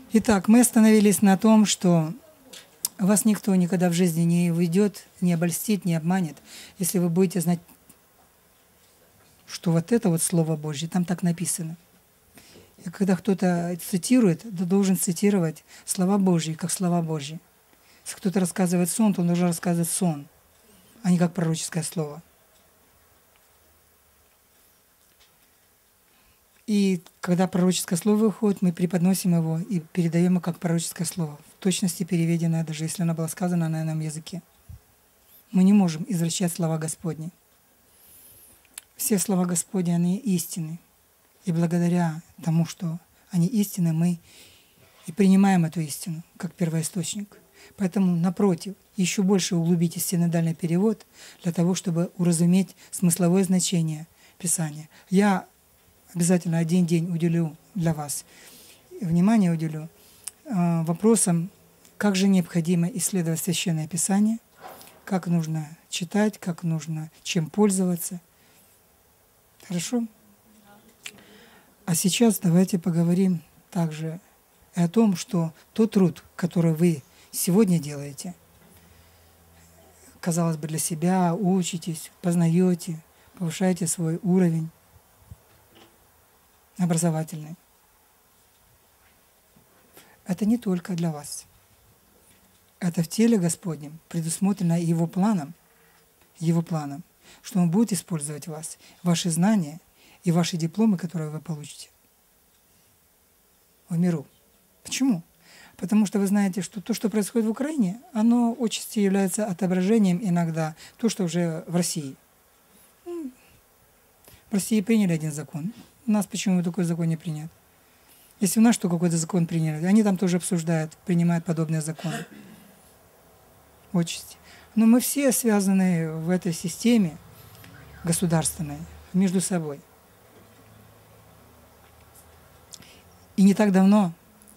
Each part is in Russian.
Итак, мы остановились на том, что вас никто никогда в жизни не уйдет, не обольстит, не обманет, если вы будете знать, что вот это вот Слово Божье, там так написано. И когда кто-то цитирует, то должен цитировать слова Божьи, как слова Божьи. Если кто-то рассказывает сон, то он должен рассказывать сон, а не как пророческое слово. И когда пророческое слово выходит, мы преподносим его и передаем его как пророческое слово, в точности переведенное, даже если оно было сказано на ином языке. Мы не можем извращать слова Господни. Все слова Господни, они истинны. И благодаря тому, что они истинны, мы и принимаем эту истину как первоисточник. Поэтому, напротив, еще больше углубите синодальный перевод для того, чтобы уразуметь смысловое значение Писания. Я обязательно один день уделю для вас, внимание уделю вопросам, как же необходимо исследовать Священное Писание, как нужно читать, как нужно чем пользоваться. Хорошо? А сейчас давайте поговорим также и о том, что тот труд, который вы сегодня делаете, казалось бы, для себя, учитесь, познаете, повышаете свой уровень образовательный. Это не только для вас. Это в теле Господнем предусмотрено Его планом, что Он будет использовать вас, ваши знания и ваши дипломы, которые вы получите в миру. Почему? Потому что вы знаете, что то, что происходит в Украине, оно отчасти является отображением иногда то, что уже в России. В России приняли один закон. У нас почему такой закон не принят? Если у нас что какой-то закон приняли, они там тоже обсуждают, принимают подобные законы. Отчасти. Но мы все связаны в этой системе государственной между собой. И не так давно,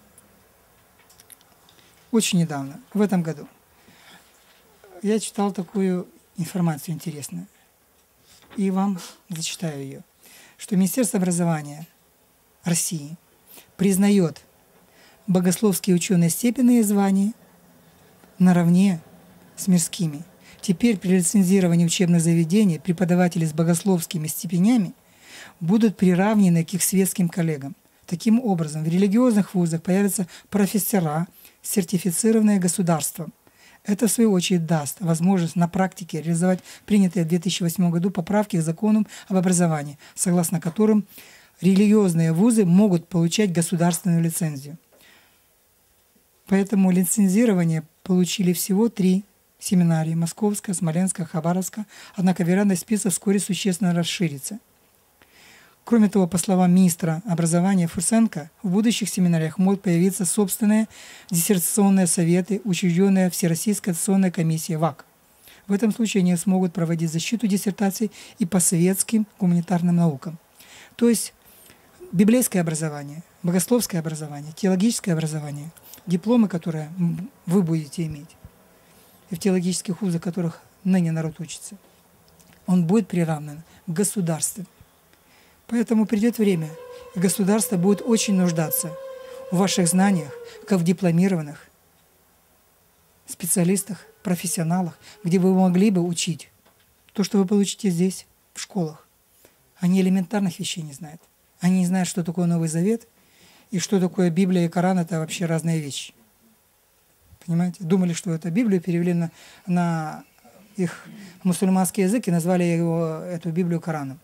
очень недавно, в этом году, я читал такую информацию интересную. И вам зачитаю ее. Что Министерство образования России признает богословские ученые степени и звания наравне с мирскими. Теперь при лицензировании учебных заведений преподаватели с богословскими степенями будут приравнены к их светским коллегам. Таким образом, в религиозных вузах появятся профессора, сертифицированные государством. Это, в свою очередь, даст возможность на практике реализовать принятые в 2008 году поправки к закону об образовании, согласно которым религиозные вузы могут получать государственную лицензию. Поэтому лицензирование получили всего 3 семинарии – Московская, Смоленская, Хабаровская, однако вероятно список вскоре существенно расширится. Кроме того, по словам министра образования Фурсенко, в будущих семинариях могут появиться собственные диссертационные советы, учрежденные Всероссийской аттестационной комиссией ВАК. В этом случае они смогут проводить защиту диссертаций и по светским гуманитарным наукам. То есть библейское образование, богословское образование, теологическое образование, дипломы, которые вы будете иметь, и в теологических вузах, в которых ныне народ учится, он будет приравнен к государству. Поэтому придет время, и государство будет очень нуждаться в ваших знаниях, как в дипломированных специалистах, профессионалах, где вы могли бы учить то, что вы получите здесь, в школах. Они элементарных вещей не знают. Они не знают, что такое Новый Завет, и что такое Библия и Коран – это вообще разные вещи. Понимаете? Думали, что это Библию перевели на их мусульманский язык и назвали эту Библию Кораном.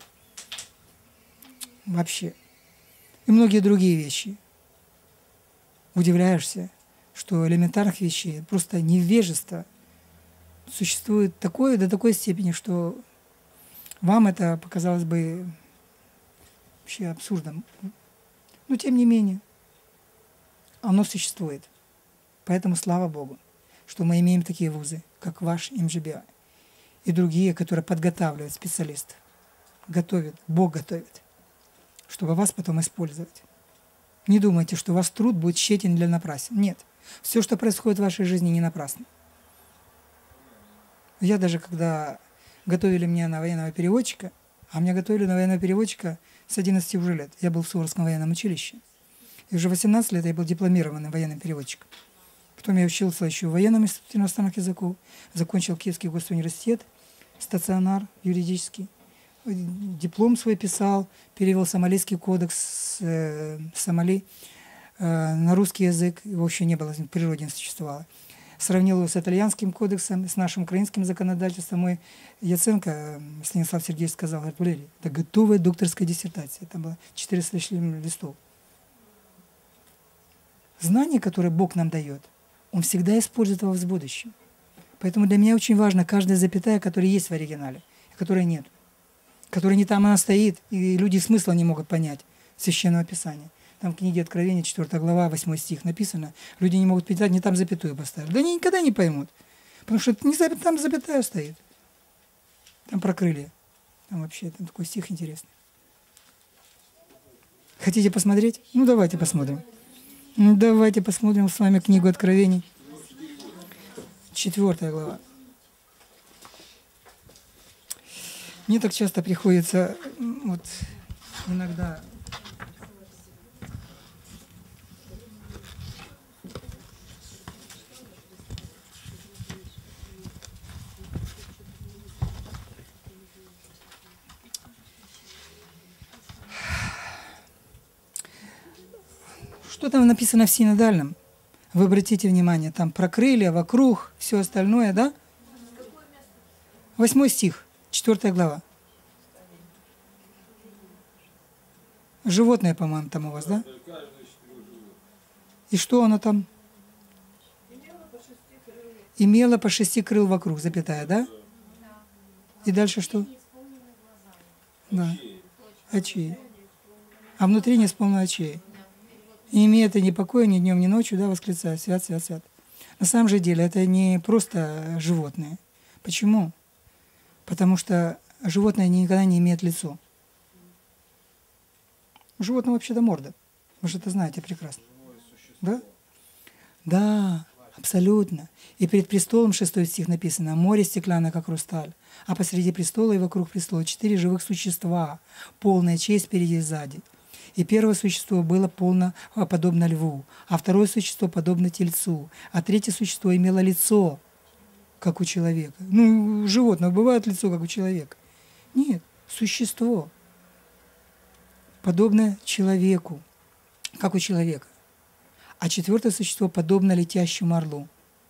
Вообще. И многие другие вещи. Удивляешься, что элементарных вещей, просто невежество существует такое до такой степени, что вам это показалось бы вообще абсурдом. Но тем не менее, оно существует. Поэтому слава Богу, что мы имеем такие вузы, как ваш МЖБА, и другие, которые подготавливают специалистов. Готовят, Бог готовит, чтобы вас потом использовать. Не думайте, что ваш труд будет тщетен для напрасен. Нет. Все, что происходит в вашей жизни, не напрасно. Я даже, когда готовили меня на военного переводчика, а меня готовили на военного переводчика с 11 уже лет. Я был в Суворовском военном училище. И уже 18 лет я был дипломированным военным переводчиком. Потом я учился еще в военном институте иностранных языков, закончил Киевский госуниверситет, стационар юридический. Диплом свой писал, перевел Сомалийский кодекс Сомали на русский язык, его вообще не было, в природе не существовало. Сравнил его с итальянским кодексом, с нашим украинским законодательством. Мой Яценко, Станислав Сергеевич, сказал, говорит: Валерий, это готовая докторская диссертация. Там было 400 листов. Знания, которые Бог нам дает, Он всегда использует его в будущем. Поэтому для меня очень важно каждая запятая, которая есть в оригинале, и которой нет. Которая не там она стоит, и люди смысла не могут понять Священного Писания. Там в книге Откровения, 4 глава, 8 стих написано, люди не могут питать, не там запятую поставили. Да они никогда не поймут, потому что не там запятая стоит. Там про крылья. Там вообще там такой стих интересный. Хотите посмотреть? Ну, давайте посмотрим. Ну, давайте посмотрим с вами книгу Откровений. 4 глава. Мне так часто приходится вот иногда что там написано в синодальном? Вы обратите внимание, там про крылья, вокруг, все остальное, да? 8 стих, 4 глава. Животное, по-моему, там у вас, да? И что оно там? Имело по 6 крыл вокруг, запятая, да? И дальше что? Да. Очей. А внутри не исполнено очей. И имеет и ни покоя, ни днем, ни ночью, да, восклицая: свят, свят, свят. На самом же деле это не просто животные. Почему? Потому что животное никогда не имеет лицо. У животного вообще-то морда. Вы же это знаете прекрасно. Да? Да, абсолютно. И перед престолом, 6 стих написано: море стеклянное, как хрусталь, а посреди престола и вокруг престола 4 живых существа, полная честь впереди и сзади. И первое существо было подобно льву, а второе существо подобно тельцу, а третье существо имело лицо, как у человека. Ну, у животных бывает лицо, как у человека. Нет, существо, подобно человеку, как у человека. А четвертое существо подобно летящему орлу.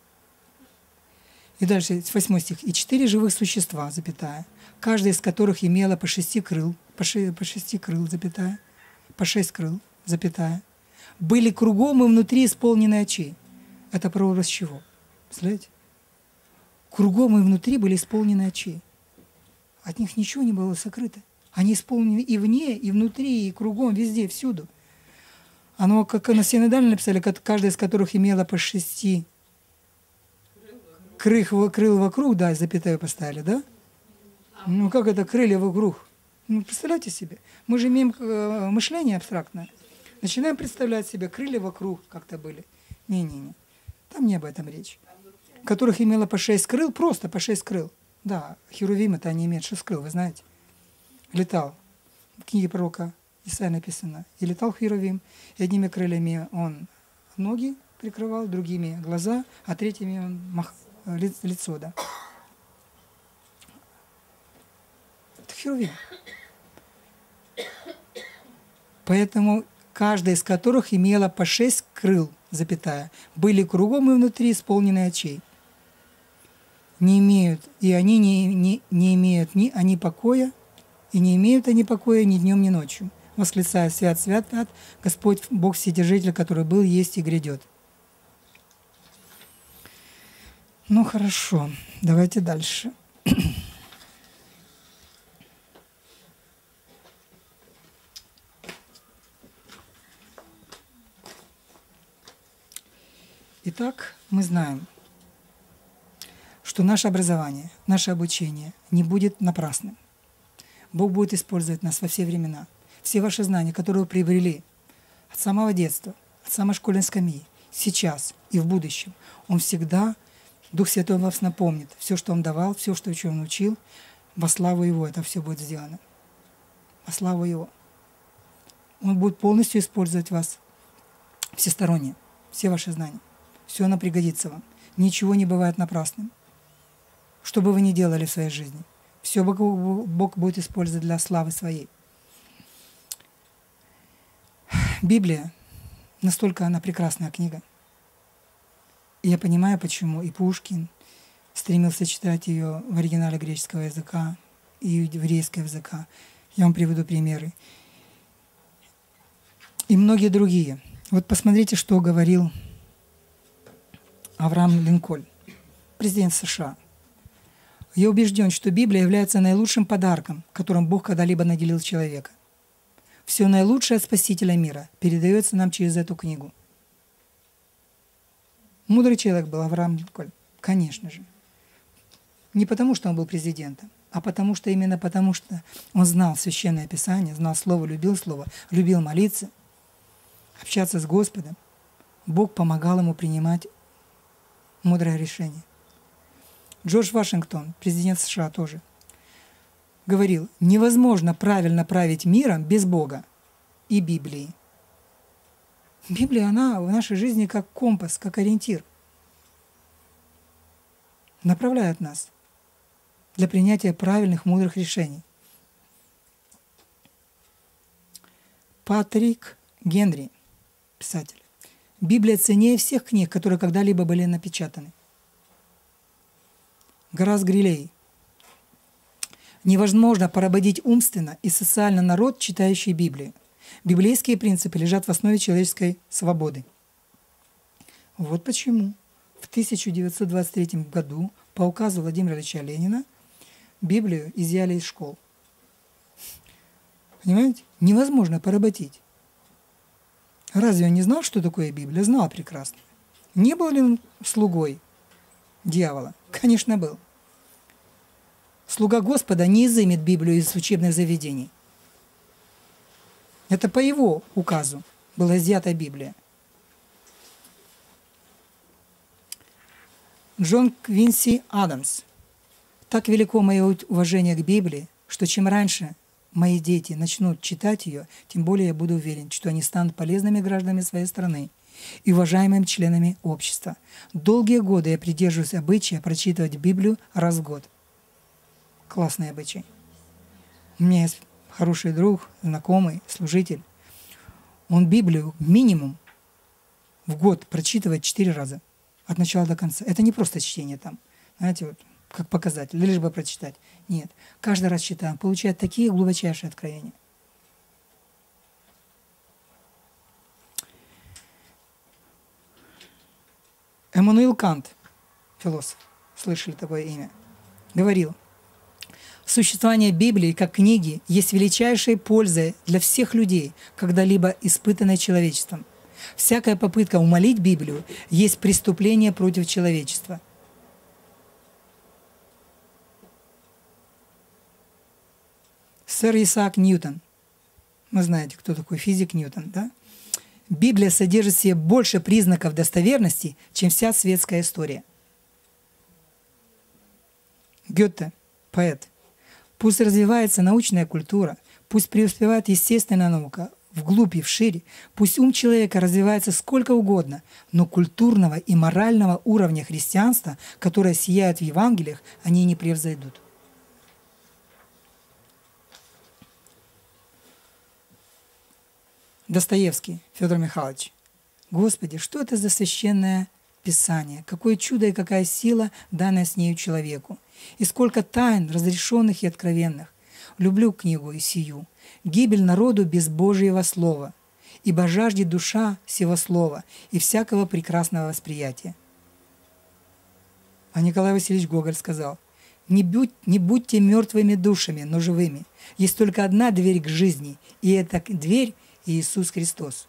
И дальше, 8 стих. И 4 живых существа, запятая, каждая из которых имела по 6 крыл, по 6 крыл, запятая, по 6 крыл, запятая, были кругом и внутри исполнены очей. Это прообраз чего? Представляете? Кругом и внутри были исполнены очей. От них ничего не было сокрыто. Они исполнены и вне, и внутри, и кругом, везде, всюду. Оно, как на синодальном написали, каждая из которых имела по 6 крыл вокруг, да, запятую поставили, да? Ну как это крылья вокруг? Ну, представляете себе, мы же имеем мышление абстрактное. Начинаем представлять себе, крылья вокруг как-то были. Не-не-не, там не об этом речь. Которых имело по 6 крыл, просто по 6 крыл. Да, херувимы-то они имеют 6 крыл, вы знаете. Летал. В книге пророка Исаия написано: и летал херувим, и одними крыльями он ноги прикрывал, другими глаза, а третьими он лицо, да. Это херувим. Поэтому каждая из которых имела по 6 крыл, запятая, были кругом и внутри исполнены очей. Не имеют, и они не имеют ни они покоя, и не имеют они покоя ни днем, ни ночью, восклицая: свят, свят, свят, Господь Бог Вседержитель, который был, есть и грядет. Ну хорошо, давайте дальше. Итак, мы знаем, что наше образование, наше обучение не будет напрасным. Бог будет использовать нас во все времена. Все ваши знания, которые вы приобрели от самого детства, от самой школьной скамьи, сейчас и в будущем, Он всегда, Дух Святой вас напомнит. Все, что Он давал, все, что Он учил, во славу Его это все будет сделано. Во славу Его. Он будет полностью использовать вас всесторонне, все ваши знания. Все оно пригодится вам. Ничего не бывает напрасным. Что бы вы ни делали в своей жизни, все Бог будет использовать для славы своей. Библия, настолько она прекрасная книга. И я понимаю, почему и Пушкин стремился читать ее в оригинале греческого языка и еврейского языка. Я вам приведу примеры. И многие другие. Вот посмотрите, что говорил Авраам Линкольн, президент США. Я убежден, что Библия является наилучшим подарком, которым Бог когда-либо наделил человека. Все наилучшее от Спасителя мира передается нам через эту книгу. Мудрый человек был Авраам Линкольн, конечно же. Не потому, что он был президентом, а потому что он знал Священное Писание, знал Слово, любил молиться, общаться с Господом. Бог помогал ему принимать мудрое решение. Джордж Вашингтон, президент США тоже, говорил, невозможно правильно править миром без Бога и Библии. Библия, она в нашей жизни как компас, как ориентир. Направляет нас для принятия правильных, мудрых решений. Патрик Генри, писатель. Библия ценнее всех книг, которые когда-либо были напечатаны. Горас Грилей. Невозможно поработить умственно и социально народ, читающий Библию. Библейские принципы лежат в основе человеческой свободы. Вот почему в 1923 году по указу Владимира Ильича Ленина Библию изъяли из школ. Понимаете? Невозможно поработить. Разве он не знал, что такое Библия? Знал прекрасно. Не был ли он слугой дьявола? Конечно, был. Слуга Господа не изымет Библию из учебных заведений. Это по его указу была изъята Библия. Джон Квинси Адамс. Так велико мое уважение к Библии, что чем раньше мои дети начнут читать ее, тем более я буду уверен, что они станут полезными гражданами своей страны и уважаемыми членами общества. Долгие годы я придерживаюсь обычая прочитывать Библию раз в год. Классный обычай. У меня есть хороший друг, знакомый, служитель. Он Библию минимум в год прочитывает 4 раза. От начала до конца. Это не просто чтение там. Знаете, вот как показатель, лишь бы прочитать. Нет. Каждый раз читаем, получает такие глубочайшие откровения. Эммануил Кант, философ, слышали такое имя, говорил, существование Библии как книги есть величайшей пользой для всех людей, когда-либо испытанной человечеством. Всякая попытка умалить Библию есть преступление против человечества. Сэр Исаак Ньютон. Вы знаете, кто такой физик Ньютон, да? Библия содержит в себе больше признаков достоверности, чем вся светская история. Гёте, поэт. Пусть развивается научная культура, пусть преуспевает естественная наука, вглубь и вширь, пусть ум человека развивается сколько угодно, но культурного и морального уровня христианства, которое сияет в Евангелиях, они не превзойдут. Достоевский Федор Михайлович. Господи, что это за священное Писание? Какое чудо и какая сила, данная с нею человеку. И сколько тайн, разрешенных и откровенных. Люблю книгу и сию. Гибель народу без Божьего слова, ибо жаждет душа сего слова и всякого прекрасного восприятия. А Николай Васильевич Гоголь сказал, не будьте мертвыми душами, но живыми. Есть только одна дверь к жизни, и эта дверь Иисус Христос.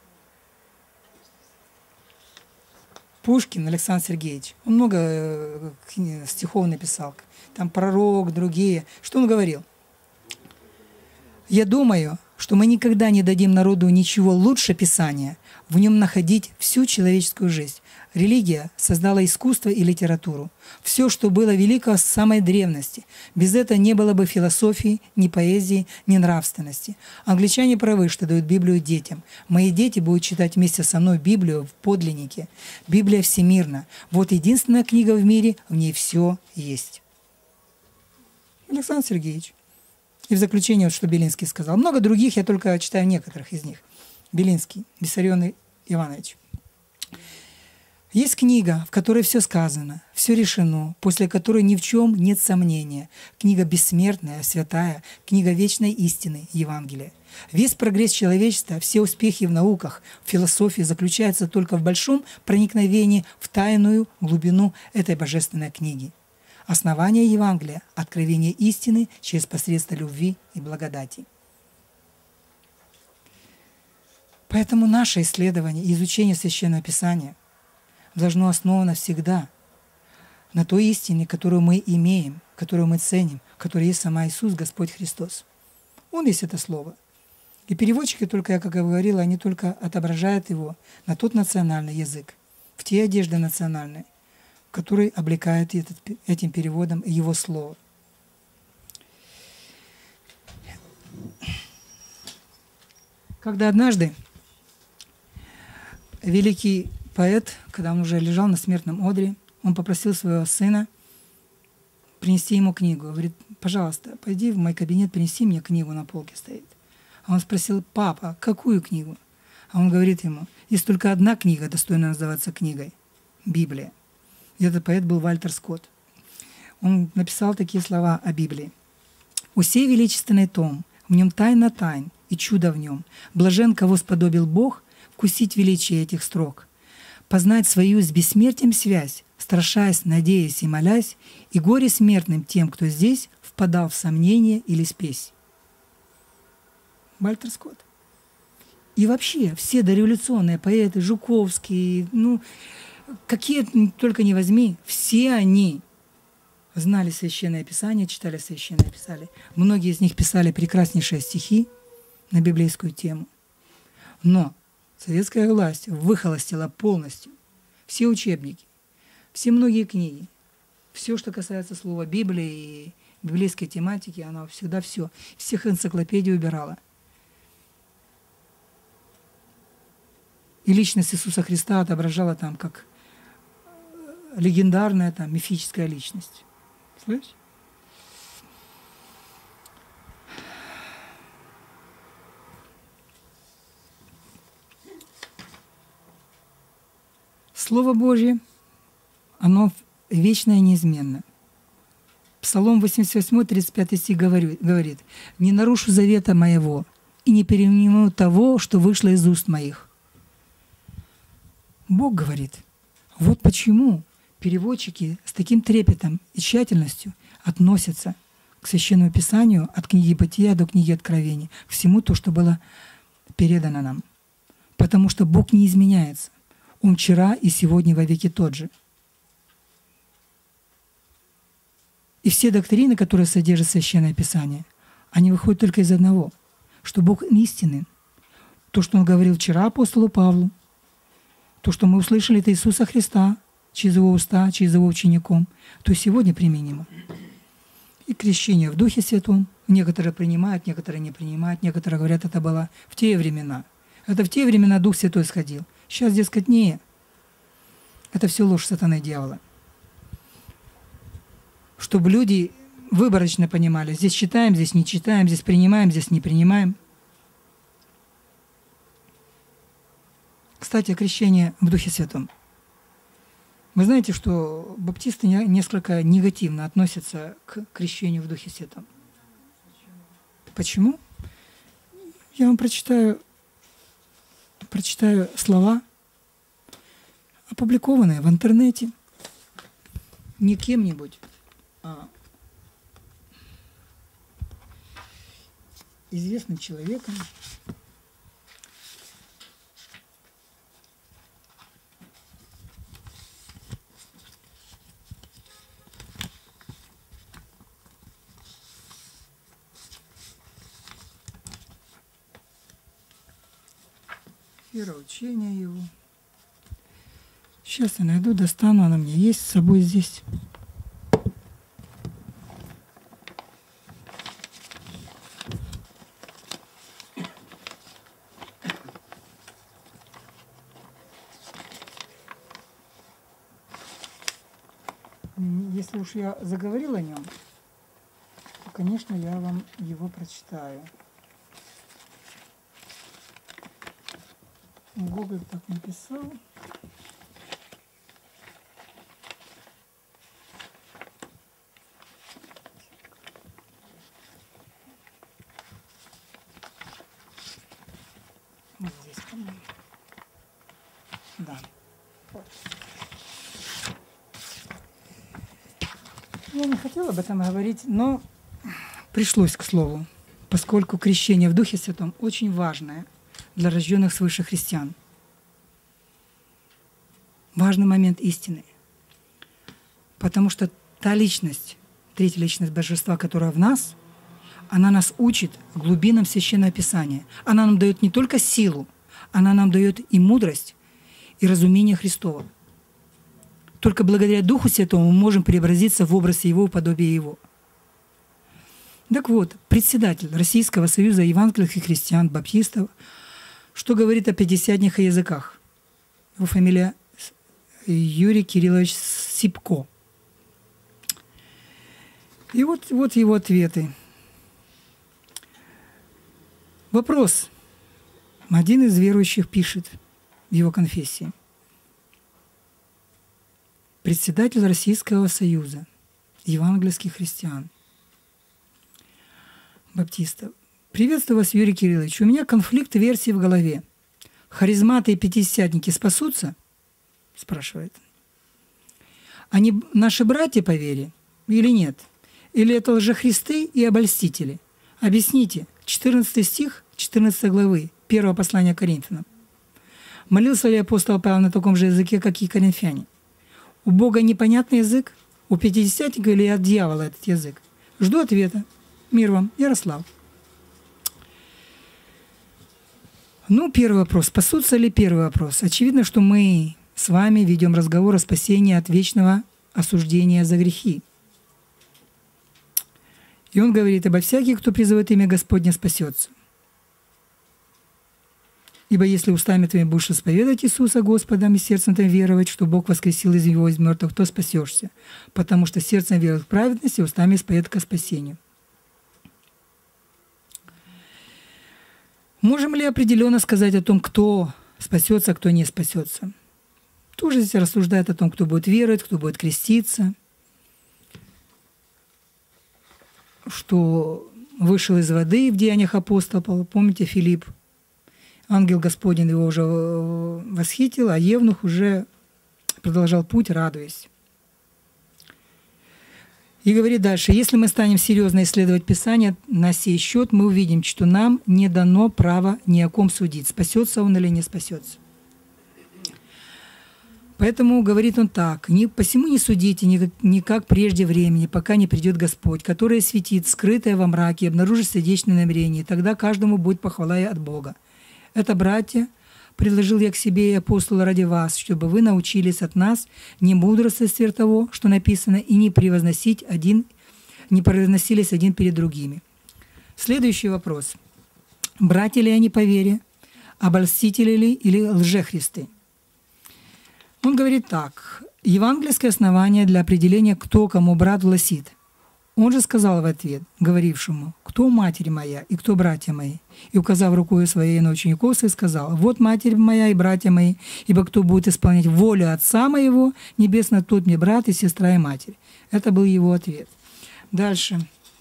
Пушкин Александр Сергеевич, он много стихов написал, там «Пророк», другие. Что он говорил? «Я думаю, что мы никогда не дадим народу ничего лучше Писания, в нем находить всю человеческую жизнь. Религия создала искусство и литературу. Все, что было великого с самой древности. Без этого не было бы философии, ни поэзии, ни нравственности. Англичане правы, что дают Библию детям. Мои дети будут читать вместе со мной Библию в подлиннике. Библия всемирна. Вот единственная книга в мире, в ней все есть. Александр Сергеевич. И в заключение, вот что Белинский сказал. Много других, я только читаю некоторых из них. Белинский, Виссарион Иванович. Есть книга, в которой все сказано, все решено, после которой ни в чем нет сомнения. Книга бессмертная, святая, книга вечной истины, Евангелие. Весь прогресс человечества, все успехи в науках, в философии заключаются только в большом проникновении в тайную глубину этой божественной книги. Основание Евангелия – откровение истины через посредство любви и благодати. Поэтому наше исследование и изучение Священного Писания должно основано всегда на той истине, которую мы имеем, которую мы ценим, которая есть сама Иисус, Господь Христос. Он есть это Слово. И переводчики только, я как я говорила, они только отображают его на тот национальный язык, в те одежды национальные, которые облекают этим переводом его Слово. Когда однажды великий поэт, когда он уже лежал на смертном одре, он попросил своего сына принести ему книгу. Говорит: пожалуйста, пойди в мой кабинет, принеси мне книгу, на полке стоит. А он спросил: папа, какую книгу? А он говорит ему: есть только одна книга, достойна называться книгой — Библия. И этот поэт был Вальтер Скотт. Он написал такие слова о Библии. «Усей величественный том, в нем тайна тайн и чудо в нем. Блажен, кого сподобил Бог, вкусить величие этих строк. Познать свою с бессмертием связь, страшась, надеясь и молясь, и горе смертным тем, кто здесь впадал в сомнение или спесь». Вальтер Скотт. И вообще все дореволюционные поэты, Жуковский, какие только не возьми, все они знали Священное Писание, читали Священное Писание. Многие из них писали прекраснейшие стихи на библейскую тему. Но советская власть выхолостила полностью все учебники, все многие книги, все, что касается слова Библии и библейской тематики, она всегда всех энциклопедий убирала. И личность Иисуса Христа отображала там как легендарная, там, мифическая личность. Слышишь? Слово Божье, оно вечное и неизменно. Псалом 88, 35 стих говорит: «Не нарушу завета моего и не перениму того, что вышло из уст моих». Бог говорит. Вот почему переводчики с таким трепетом и тщательностью относятся к Священному Писанию от книги Бытия до книги Откровения, к всему то, что было передано нам. Потому что Бог не изменяется. Он вчера и сегодня во веки тот же. И все доктрины, которые содержит Священное Писание, они выходят только из одного, что Бог истинен. То, что Он говорил вчера апостолу Павлу, то, что мы услышали от Иисуса Христа через Его уста, через Его учеником, то сегодня применимо. И крещение в Духе Святом. Некоторые принимают, некоторые не принимают, некоторые говорят, это было в те времена. Это в те времена Дух Святой сходил. Сейчас, дескать, не. Это все ложь сатаны и дьявола. Чтобы люди выборочно понимали, здесь читаем, здесь не читаем, здесь принимаем, здесь не принимаем. Кстати, крещение в Духе Святом. Вы знаете, что баптисты несколько негативно относятся к крещению в Духе Святом. Почему? Я вам прочитаю слова, опубликованные в интернете, не кем-нибудь, а известным человеком. Сфера учения его. Сейчас я найду, достану, она мне есть с собой здесь. Если уж я заговорила о нем, то, конечно, я вам его прочитаю. Гоголь так написал. Вот здесь, по-моему. Да. Вот. Я не хотела об этом говорить, но пришлось к слову, поскольку крещение в Духе Святом очень важное для рожденных свыше христиан. Важный момент истины. Потому что та личность, третья личность Божества, которая в нас, она нас учит глубинам Священного Писания. Она нам дает не только силу, она нам дает и мудрость, и разумение Христова. Только благодаря Духу Святому мы можем преобразиться в образ Его, в подобие Его. Так вот, председатель Российского союза евангельских христиан, баптистов, что говорит о пятидесятних языках? Его фамилия Юрий Кириллович Сипко. И вот его ответы. Вопрос. Один из верующих пишет в его конфессии. Председатель Российского союза евангельских христиан, баптистов. Приветствую вас, Юрий Кириллович. У меня конфликт версий в голове. Харизматы и пятидесятники спасутся? Спрашивает. Они наши братья по вере или нет? Или это лжехристы и обольстители? Объясните. 14 стих 14 главы 1 послания Коринфянам. Молился ли апостол Павел на таком же языке, как и коринфяне? У Бога непонятный язык? У пятидесятника или от дьявола этот язык? Жду ответа. Мир вам, Ярослав. Ну, первый вопрос. Спасутся ли? Первый вопрос. Очевидно, что мы с вами ведем разговор о спасении от вечного осуждения за грехи. И он говорит: обо всяких, кто призывает имя Господне, спасется. Ибо если устами твоими будешь исповедовать Иисуса Господом и сердцем твоим веровать, что Бог воскресил из Него из мертвых, то спасешься. Потому что сердцем верует в праведность и устами исповедует ко спасению. Можем ли определенно сказать о том, кто спасется, а кто не спасется? Тоже здесь рассуждает о том, кто будет веровать, кто будет креститься, что вышел из воды в Деяниях апостола, помните, Филипп, ангел Господень его уже восхитил, а Евнух уже продолжал путь, радуясь. И говорит дальше: если мы станем серьезно исследовать Писание на сей счет, мы увидим, что нам не дано право ни о ком судить, спасется он или не спасется. Поэтому говорит он так: «Посему не судите никак прежде времени, пока не придет Господь, который светит скрытое во мраке и обнаружит сердечные намерения, и тогда каждому будет похвала от Бога. Это, братья, предложил я к себе и апостола ради вас, чтобы вы научились от нас не мудрствовать того, что написано, и не превозносились один перед другими». Следующий вопрос. Братья ли они по вере, обольстители ли или лжехристы? Он говорит так: евангельское основание для определения, кто кому брат, гласит: он же сказал в ответ говорившему: кто матерь моя и кто братья мои? И, указав рукой своей на учеников своих, сказал: вот матерь моя и братья мои, ибо кто будет исполнять волю Отца моего Небесного, тот мне брат и сестра и матерь. Это был его ответ. Дальше.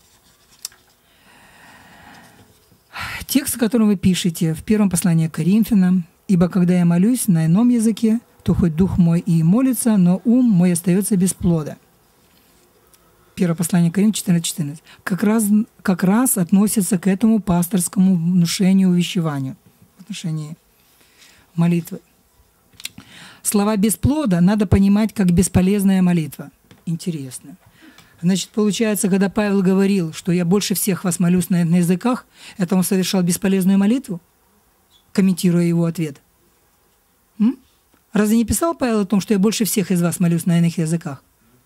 Текст, который вы пишете в первом послании к Коринфянам: «Ибо когда я молюсь на ином языке, то хоть дух мой и молится, но ум мой остается без плода». Первое послание к Коринфянам 14:14. Как раз относится к этому пасторскому внушению, увещеванию в отношении молитвы. Слова «без плода» надо понимать как бесполезная молитва. Интересно. Значит, получается, когда Павел говорил, что я больше всех вас молюсь на языках, это он совершал бесполезную молитву, комментируя его ответ? Разве не писал Павел о том, что я больше всех из вас молюсь на иных языках?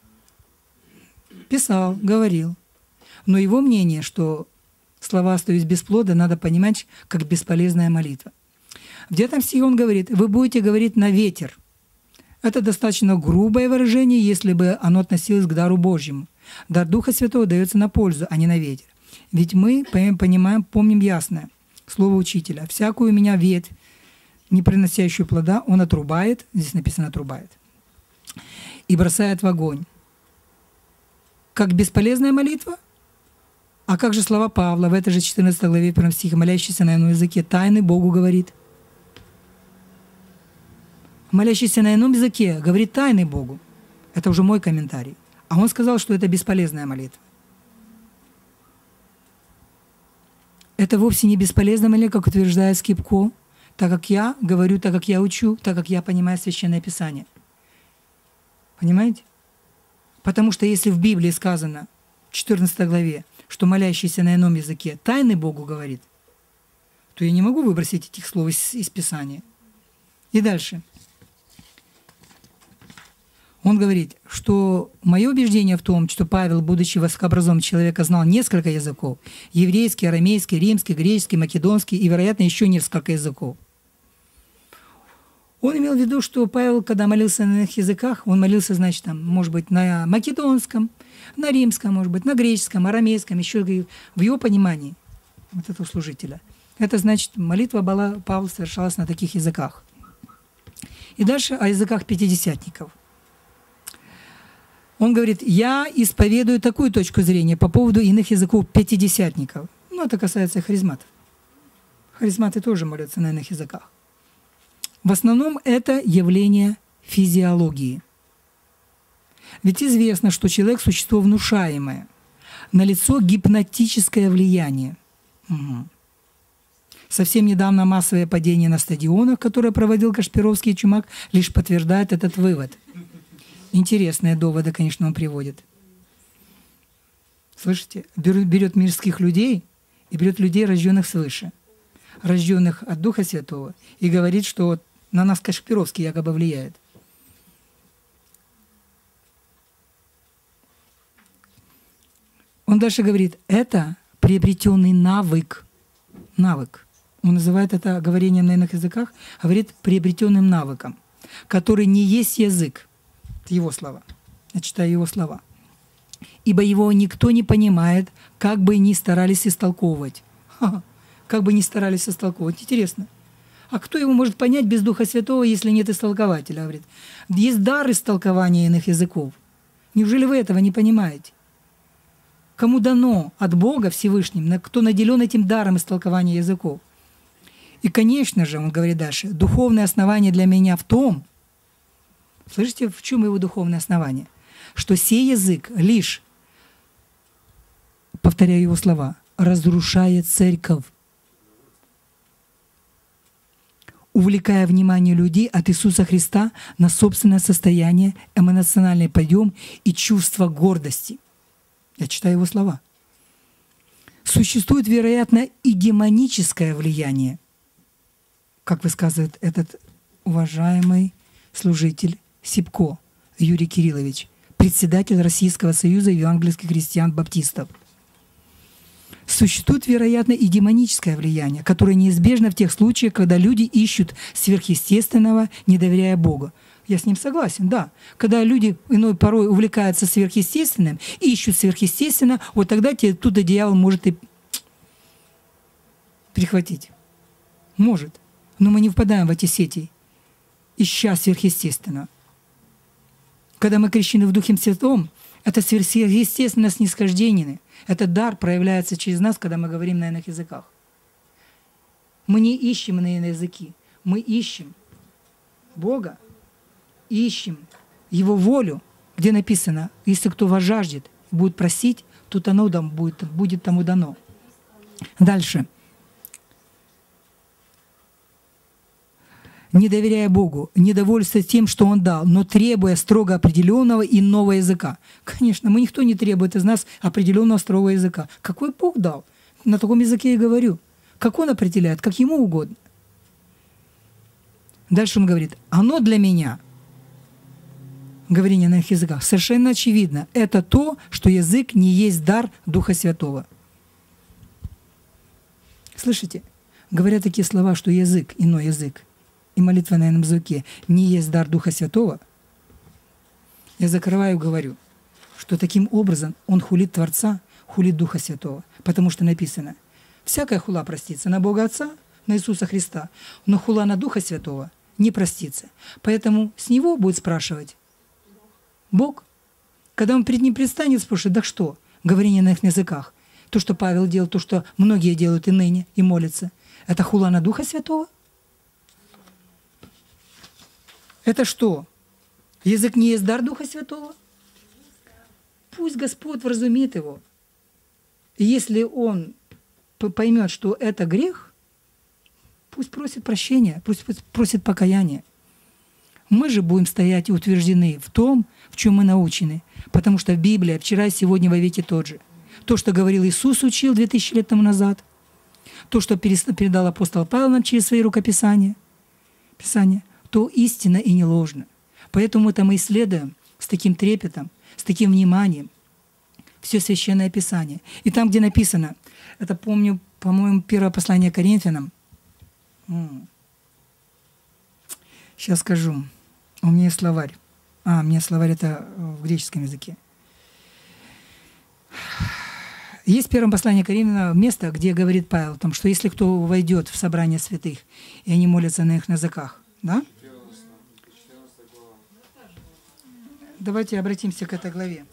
Писал, говорил. Но его мнение, что слова остаются без плода, надо понимать как бесполезная молитва. В 9 стихе он говорит: «Вы будете говорить на ветер». Это достаточно грубое выражение, если бы оно относилось к дару Божьему. Дар Духа Святого дается на пользу, а не на ветер. Ведь мы помним ясное слово учителя: «Всякую у меня ветвь, не приносящую плода, он отрубает», здесь написано «отрубает», «и бросает в огонь». Как бесполезная молитва? А как же слова Павла в этой же 14 главе 1 стихе: «Молящийся на ином языке тайны Богу говорит». Молящийся на ином языке говорит тайны Богу. Это уже мой комментарий. А он сказал, что это бесполезная молитва. Это вовсе не бесполезная молитва, как утверждает Скипко, так как я говорю, так как я учу, так как я понимаю Священное Писание. Понимаете? Потому что если в Библии сказано, в 14 главе, что молящийся на ином языке тайны Богу говорит, то я не могу выбросить этих слов из Писания. И дальше. Он говорит, что мое убеждение в том, что Павел, будучи высокообразованным человеком, знал несколько языков: еврейский, арамейский, римский, греческий, македонский и, вероятно, еще несколько языков. Он имел в виду, что Павел, когда молился на иных языках, он молился, значит, там, может быть, на македонском, на римском, может быть, на греческом, арамейском, еще в его понимании вот этого служителя. Это значит, молитва Павла совершалась на таких языках. И дальше о языках пятидесятников. Он говорит: «Я исповедую такую точку зрения по поводу иных языков пятидесятников». Ну, это касается харизматов. Харизматы тоже молятся на иных языках. В основном это явление физиологии. Ведь известно, что человек – существо внушаемое, налицо гипнотическое влияние. Угу. Совсем недавно массовое падение на стадионах, которое проводил Кашпировский и Чумак, лишь подтверждает этот вывод. Интересные доводы, конечно, он приводит. Слышите? Берет мирских людей и берет людей, рожденных свыше, рожденных от Духа Святого, и говорит, что на нас Кашпировский якобы влияет. Он дальше говорит: это приобретенный навык. Навык. Он называет это говорение на иных языках, говорит, приобретенным навыком, который не есть язык. Это его слова. Я читаю его слова. «Ибо его никто не понимает, как бы ни старались истолковывать». Как бы ни старались истолковывать. Интересно. А кто его может понять без Духа Святого, если нет истолкователя? Говорит. Есть дар истолкования иных языков. Неужели вы этого не понимаете? Кому дано от Бога Всевышним, кто наделен этим даром истолкования языков? И, конечно же, он говорит дальше: духовное основание для меня в том, слышите, в чем его духовное основание? Что сей язык лишь, повторяю его слова, разрушает церковь, увлекая внимание людей от Иисуса Христа на собственное состояние, эмоциональный подъем и чувство гордости. Я читаю его слова. Существует, вероятно, и демоническое влияние, как высказывает этот уважаемый служитель Сипко Юрий Кириллович, председатель Российского союза евангельских христиан-баптистов. Существует, вероятно, и демоническое влияние, которое неизбежно в тех случаях, когда люди ищут сверхъестественного, не доверяя Богу. Я с ним согласен, да. Когда люди иной порой увлекаются сверхъестественным, ищут сверхъестественно, вот тогда оттуда дьявол может и прихватить. Может. Но мы не впадаем в эти сети, ища сверхъестественного. Когда мы крещены в Духе Святом, это сверхъестественное снисхождение. Этот дар проявляется через нас, когда мы говорим на иных языках. Мы не ищем на иные языки. Мы ищем Бога, ищем Его волю, где написано: если кто вас жаждет, будет просить, тут оно будет тому дано. Дальше. Не доверяя Богу, недовольствуясь тем, что Он дал, но требуя строго определенного и нового языка. Конечно, никто не требует из нас определенного строгого языка. Какой Бог дал? На таком языке и говорю. Как Он определяет, как Ему угодно. Дальше он говорит, оно для меня, говорение на их языках, совершенно очевидно. Это то, что язык не есть дар Духа Святого. Слышите? Говорят такие слова, что язык, иной язык, и молитва на ином языке не есть дар Духа Святого. Я закрываю и говорю, что таким образом он хулит Творца, хулит Духа Святого. Потому что написано, всякая хула простится на Бога Отца, на Иисуса Христа, но хула на Духа Святого не простится. Поэтому с него будет спрашивать Бог. Когда он перед ним предстанет, спрашивает, да что? Говорение на их языках. То, что Павел делал, то, что многие делают и ныне, и молятся. Это хула на Духа Святого? Это что? Язык не есть дар Духа Святого? Пусть Господь вразумит его. И если он поймет, что это грех, пусть просит прощения, пусть просит покаяния. Мы же будем стоять и утверждены в том, в чем мы научены. Потому что Библия вчера и сегодня во веки тот же. То, что говорил Иисус, учил 2000 лет тому назад. То, что передал апостол Павел нам через свои рукописания, то истинно и не ложно. Поэтому это мы исследуем с таким трепетом, с таким вниманием все Священное Писание. И там, где написано, это помню, по-моему, первое послание Коринфянам. Сейчас скажу. У меня есть словарь. У меня словарь это в греческом языке. Есть в первом послании Коринфянам место, где говорит Павел о том, что если кто войдет в собрание святых, и они молятся на их языках, да? Давайте обратимся к этой главе.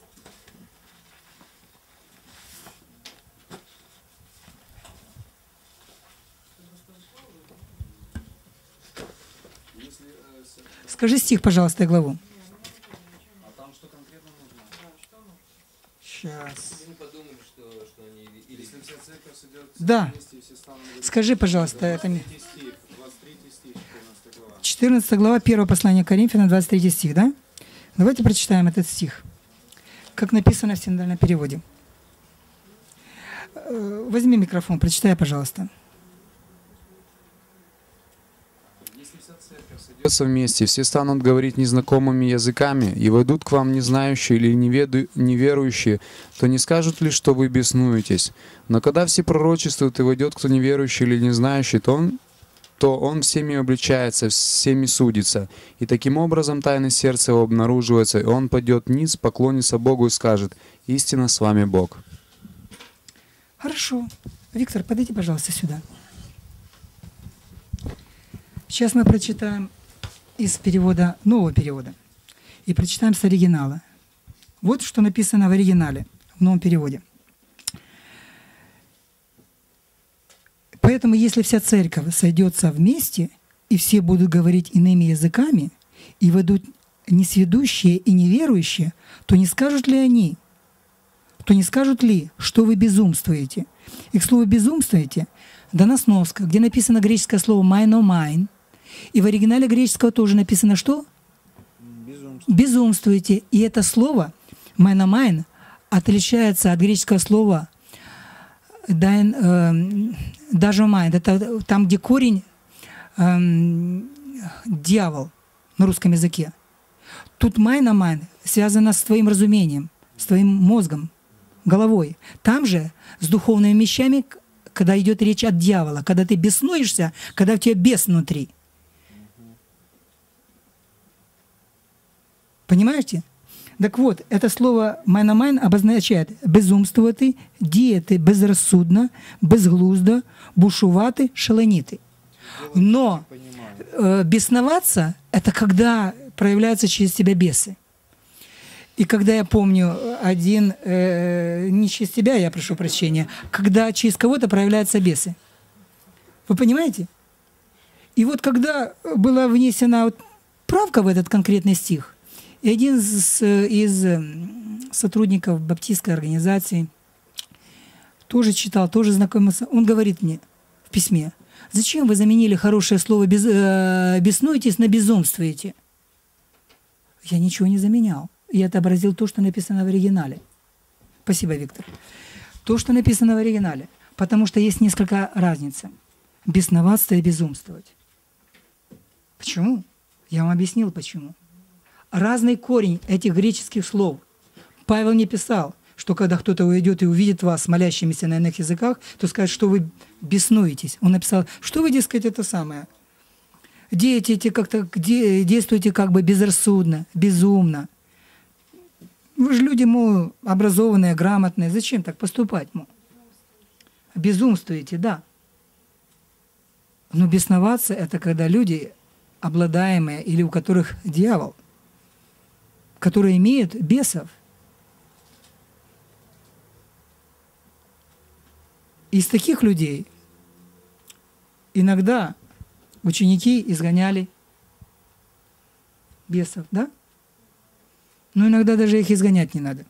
Скажи стих, пожалуйста, главу. А там что конкретно нужно? Сейчас. Мы подумали, что они... Если вся церковь сойдет Да. вместе, и все станут... Скажи, пожалуйста, это... 23 стих, 14 глава. 14 глава, 1 послание Коринфянам, 23 стих, да? Давайте прочитаем этот стих, как написано в синодальном переводе. Возьми микрофон, прочитай, пожалуйста. Если вся церковь сойдется вместе, все станут говорить незнакомыми языками, и войдут к вам незнающие или неверующие, то не скажут ли, что вы беснуетесь? Но когда все пророчествуют, и войдет кто неверующий или не знающий, то он всеми обличается, всеми судится. И таким образом тайны сердца его обнаруживаются, и он падет низ, поклонится Богу и скажет: «Истинно с вами Бог». Хорошо. Виктор, подойди, пожалуйста, сюда. Сейчас мы прочитаем из перевода, нового перевода, и прочитаем с оригинала. Вот что написано в оригинале, в новом переводе. Поэтому, если вся церковь сойдется вместе, и все будут говорить иными языками, и войдут несведущие и неверующие, то не скажут ли, что вы безумствуете? И к слову «безумствуете» дана сноска, где написано греческое слово «майномайн», и в оригинале греческого тоже написано что? Безумствуете. И это слово «майномайн» отличается от греческого слова «дажомайн». Это там, где корень «дьявол» на русском языке. Тут «майномайн» связано с твоим разумением, с твоим мозгом, головой. Там же с духовными вещами, когда идет речь от дьявола, когда ты беснуешься, когда у тебя бес внутри. Понимаете? Так вот, это слово «майномайн» обозначает безумствувати, діяти безрассудно, безглуздо, бушувати, шаленіти. Но бесноваться — это когда проявляются через тебя бесы. И когда я помню не через тебя, я прошу прощения, когда через кого-то проявляются бесы. Вы понимаете? И вот когда была внесена правка в этот конкретный стих, и один из сотрудников баптистской организации тоже читал, тоже знакомился, он говорит мне в письме: «Зачем вы заменили хорошее слово «беснуетесь» на «безумствуете»?» Я ничего не заменял. Я отобразил то, что написано в оригинале. Спасибо, Виктор. То, что написано в оригинале. Потому что есть несколько разниц. Бесноваться и безумствовать. Почему? Я вам объяснил, почему. Разный корень этих греческих слов. Павел не писал, что когда кто-то уйдет и увидит вас, молящимися на иных языках, то скажет, что вы беснуетесь. Он написал, что вы, дескать, это самое. Действуйте как бы безрассудно, безумно. Вы же люди, мол, образованные, грамотные. Зачем так поступать, мол? Безумствуете, да. Но бесноваться — это когда люди, обладаемые или у которых дьявол, которые имеют бесов. Из таких людей иногда ученики изгоняли бесов, да? Но иногда даже их изгонять не надо.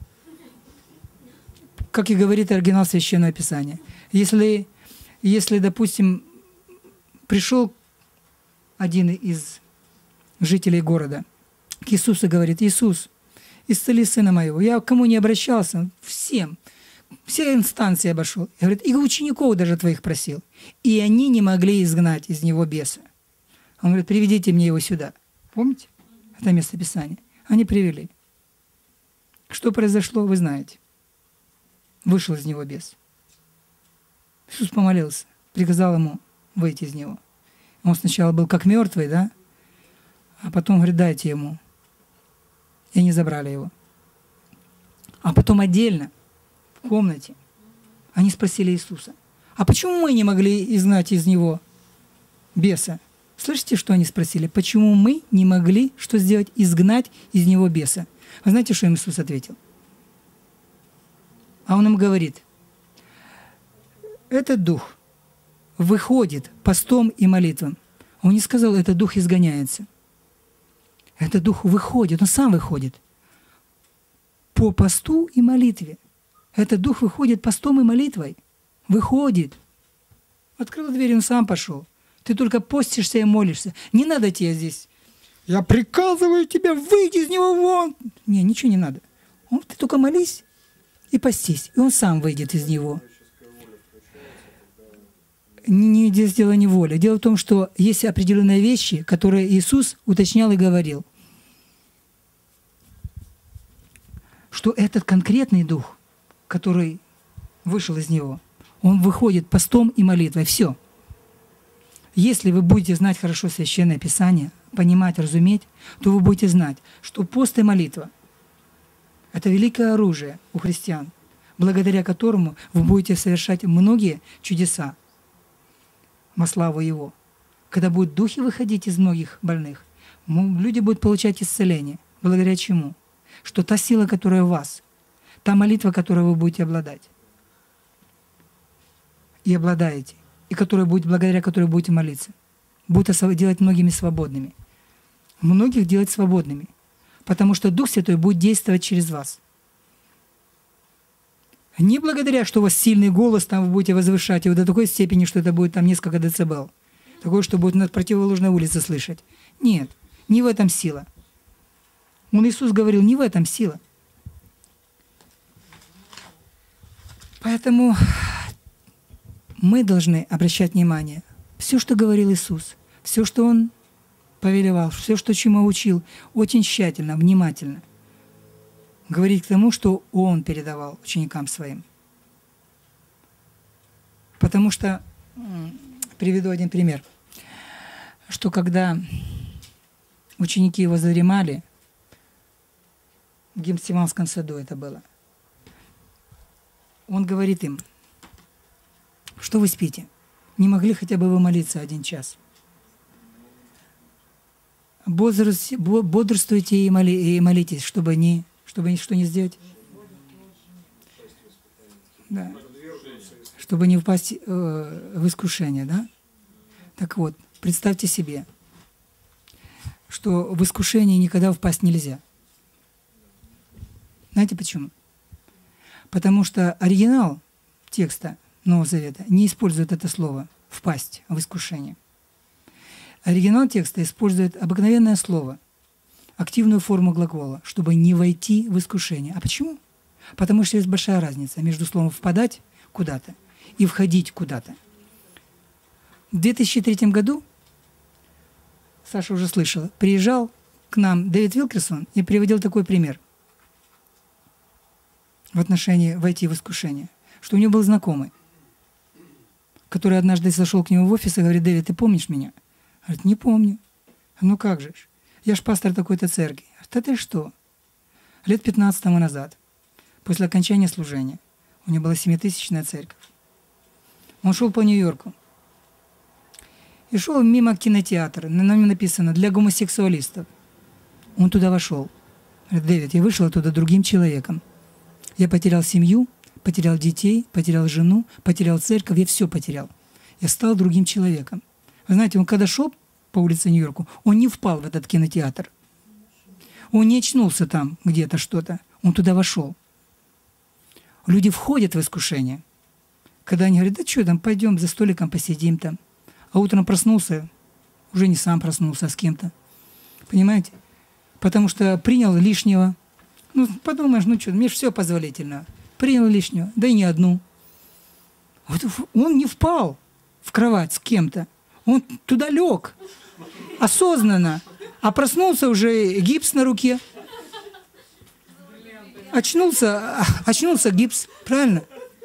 Как и говорит оригинал Священного Писания. Если, допустим, пришел один из жителей города к Иисусу и говорит: «Иисус, исцели сына моего». Я к кому не обращался, всем. Все инстанции обошел. И говорит, и учеников даже твоих просил. И они не могли изгнать из него беса. Он говорит: приведите мне его сюда. Помните? Это место Писания. Они привели. Что произошло, вы знаете. Вышел из него бес. Иисус помолился, приказал ему выйти из него. Он сначала был как мертвый, да? А потом говорит: дайте ему. И они забрали его. А потом отдельно, в комнате, они спросили Иисуса: а почему мы не могли изгнать из него беса? Слышите, что они спросили? Почему мы не могли что сделать? Изгнать из него беса. Вы знаете, что им Иисус ответил? А он им говорит: этот дух выходит постом и молитвам. Он не сказал, этот дух изгоняется. Этот дух выходит, он сам выходит. По посту и молитве. Этот дух выходит постом и молитвой. Выходит. Открыл дверь, он сам пошел. Ты только постишься и молишься. Не надо тебе здесь. Я приказываю тебе, выйти из него вон. Не, ничего не надо. Ты только молись и постись. И он сам выйдет из него. Здесь дело не воля. Дело в том, что есть определенные вещи, которые Иисус уточнял и говорил. Что этот конкретный дух, который вышел из него, он выходит постом и молитвой. Все. Если вы будете знать хорошо Священное Писание, понимать, разуметь, то вы будете знать, что пост и молитва — это великое оружие у христиан, благодаря которому вы будете совершать многие чудеса во славу Его. Когда будут духи выходить из многих больных, люди будут получать исцеление. Благодаря чему? Что та сила, которая в вас, та молитва, которой вы будете обладать, и обладаете, и благодаря которой будете молиться, будет делать многими свободными. Многих делать свободными. Потому что Дух Святой будет действовать через вас. Не благодаря, что у вас сильный голос, там вы будете возвышать его до такой степени, что это будет там несколько децибел. Такое, что будет на противоположной улице слышать. Нет, не в этом сила. Иисус говорил, не в этом сила. Поэтому мы должны обращать внимание. Все, что говорил Иисус, все, что Он повелевал, все, что чему учил, очень тщательно, внимательно говорить к тому, что Он передавал ученикам Своим. Потому что, приведу один пример, что когда ученики Его задремали, в Гефсиманском саду это было, Он говорит им: что вы спите? Не могли хотя бы вы молиться 1 час? Бодрствуйте и молитесь, чтобы ничто не сделать. Да. Чтобы не впасть в искушение, да? Так вот, представьте себе, что в искушение никогда впасть нельзя. Знаете почему? Потому что оригинал текста Нового Завета не использует это слово «впасть» в искушение. Оригинал текста использует обыкновенное слово, активную форму глагола, чтобы не войти в искушение. А почему? Потому что есть большая разница между словом «впадать» куда-то и «входить» куда-то. В 2003 году Саша уже слышала, приезжал к нам Дэвид Вилкерсон и приводил такой пример в отношении войти в искушение, что у него был знакомый, который однажды зашел к нему в офис и говорит: «Дэвид, ты помнишь меня?» Говорит: «Не помню». «Ну как же? Я ж пастор такой-то церкви». «Да ты что?» Лет 15 тому назад, после окончания служения, у него была 7000-я церковь. Он шел по Нью-Йорку и шел мимо кинотеатра. На нем написано «Для гомосексуалистов». Он туда вошел. Говорит: «Дэвид, я вышел оттуда другим человеком. Я потерял семью, потерял детей, потерял жену, потерял церковь, я все потерял. Я стал другим человеком». Вы знаете, он когда шел по улице Нью-Йорку, он не впал в этот кинотеатр. Он не очнулся там где-то что-то. Он туда вошел. Люди входят в искушение. Когда они говорят: «Да что там, пойдем за столиком посидим там». А утром проснулся, уже не сам проснулся, а с кем-то. Понимаете? Потому что принял лишнего. Ну, подумаешь, ну что, мне же все позволительно. Принял лишнего, да и не одну. Вот он не впал в кровать с кем-то. Он туда лег осознанно. А проснулся уже гипс на руке. Очнулся гипс. Правильно?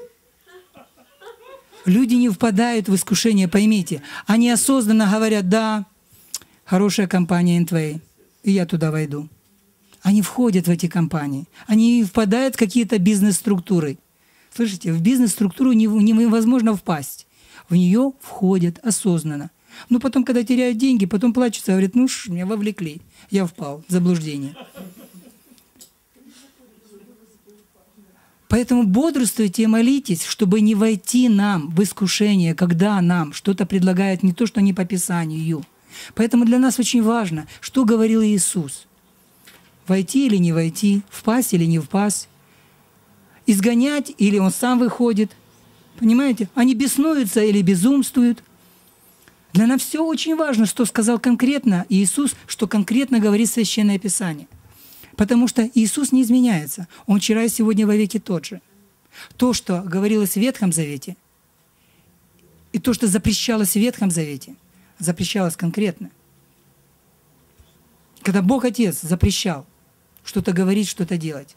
Люди не впадают в искушение, поймите. Они осознанно говорят: «Да, хорошая компания Интвей, и я туда войду». Они входят в эти компании. Они впадают в какие-то бизнес-структуры. Слышите, в бизнес-структуру невозможно впасть. В нее входят осознанно. Но потом, когда теряют деньги, потом плачутся, говорят: «Ну ж, меня вовлекли, я впал в заблуждение». Поэтому бодрствуйте и молитесь, чтобы не войти нам в искушение, когда нам что-то предлагают не то, что не по Писанию. Поэтому для нас очень важно, что говорил Иисус. Войти или не войти, впасть или не впасть, изгонять или Он сам выходит. Понимаете? Они беснуются или безумствуют. Для нас все очень важно, что сказал конкретно Иисус, что конкретно говорит Священное Писание. Потому что Иисус не изменяется. Он вчера и сегодня во веки тот же. То, что говорилось в Ветхом Завете, и то, что запрещалось в Ветхом Завете, запрещалось конкретно. Когда Бог Отец запрещал что-то говорить, что-то делать,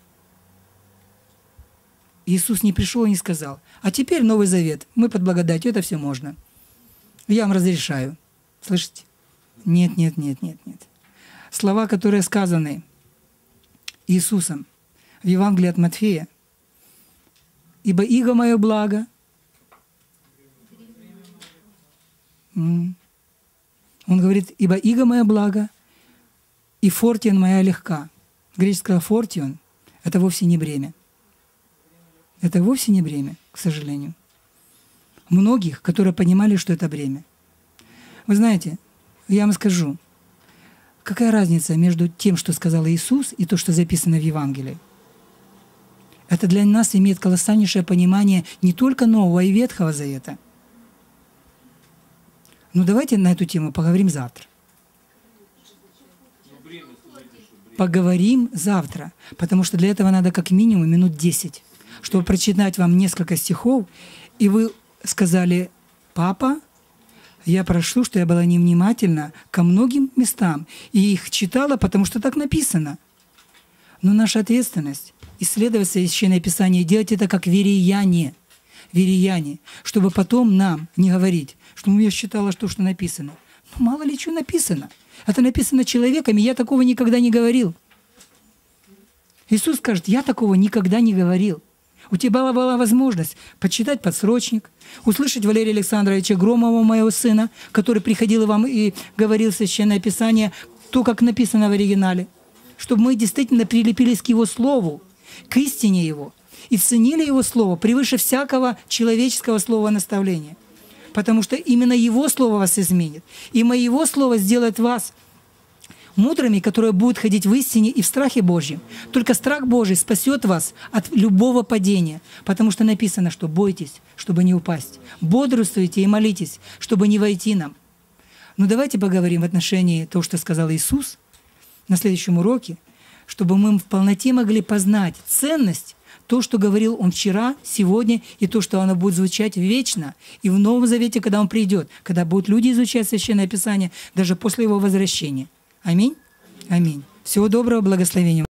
Иисус не пришел и не сказал: «А теперь Новый Завет, мы под благодатью, это все можно. Я вам разрешаю». Слышите? Нет. Слова, которые сказаны Иисусом в Евангелии от Матфея: «Ибо иго мое благо». Он говорит: «Ибо иго мое благо, и фортион моя легка». Греческое «фортион» — это вовсе не бремя. Это вовсе не бремя, к сожалению. Многих, которые понимали, что это бремя. Вы знаете, я вам скажу, какая разница между тем, что сказал Иисус, и то, что записано в Евангелии? Это для нас имеет колоссальнейшее понимание не только Нового и Ветхого Завета. Ну давайте на эту тему поговорим завтра. Поговорим завтра, потому что для этого надо как минимум минут 10, чтобы прочитать вам несколько стихов, и вы сказали: «Папа, я прошу, что я была невнимательна ко многим местам, и их читала, потому что так написано». Но наша ответственность — исследовать Священное Писание и делать это как верияне, чтобы потом нам не говорить, что я считала, что написано. Ну, мало ли что написано. Это написано человеком, и я такого никогда не говорил. Иисус скажет: «Я такого никогда не говорил». У тебя была возможность почитать подсрочник, услышать Валерия Александровича Громова, моего сына, который приходил вам и говорил Священное Писание, то, как написано в оригинале, чтобы мы действительно прилепились к Его Слову, к истине Его, и ценили Его Слово превыше всякого человеческого слова наставления. Потому что именно Его Слово вас изменит. И Его Слово сделает вас мудрыми, которые будут ходить в истине и в страхе Божьем. Только страх Божий спасет вас от любого падения. Потому что написано, что бойтесь, чтобы не упасть. Бодрствуйте и молитесь, чтобы не войти нам. Но давайте поговорим в отношении того, что сказал Иисус на следующем уроке, чтобы мы в полноте могли познать ценность, то, что говорил Он вчера, сегодня, и то, что оно будет звучать вечно, и в Новом Завете, когда Он придет, когда будут люди изучать Священное Писание, даже после Его возвращения. Аминь. Аминь. Всего доброго, благословения.